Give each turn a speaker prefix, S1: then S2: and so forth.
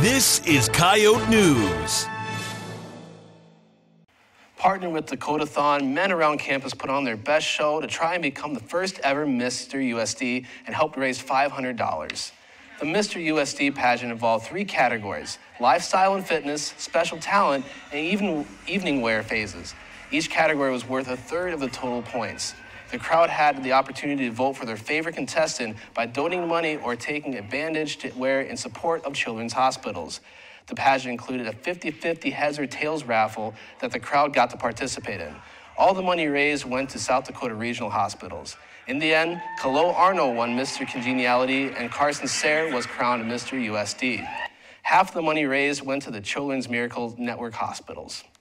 S1: This is Coyote News.
S2: Partnering with Dakotathon, men around campus put on their best show to try and become the first ever Mr. USD and helped raise $500. The Mr. USD pageant involved 3 categories: lifestyle and fitness, special talent, and even evening wear phases. Each category was worth a third of the total points. The crowd had the opportunity to vote for their favorite contestant by donating money or taking a bandage to wear in support of children's hospitals. The pageant included a 50-50 heads or tails raffle that the crowd got to participate in. All the money raised went to South Dakota Regional Hospitals. In the end, Kalo Arno won Mr. Congeniality and Carson Sayre was crowned Mr. USD. Half of the money raised went to the Children's Miracle Network hospitals.